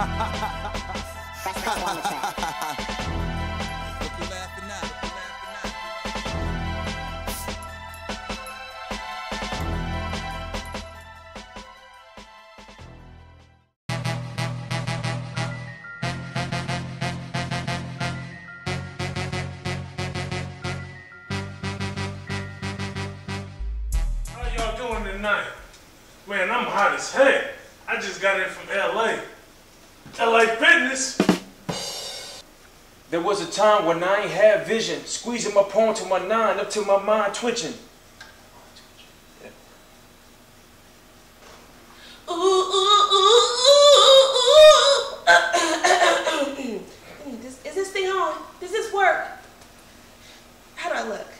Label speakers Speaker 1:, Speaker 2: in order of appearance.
Speaker 1: Press next one to track.
Speaker 2: Look you laughing now.
Speaker 3: How y'all doing tonight? Man, I'm hot as heck. I just got in from LA. LA Fitness.
Speaker 4: There was a time when I ain't had vision, squeezing my palm to my nine, up to my mind twitching.
Speaker 5: Ooh, ooh, ooh, ooh, ooh. Is this thing on? Does this work? How do I look?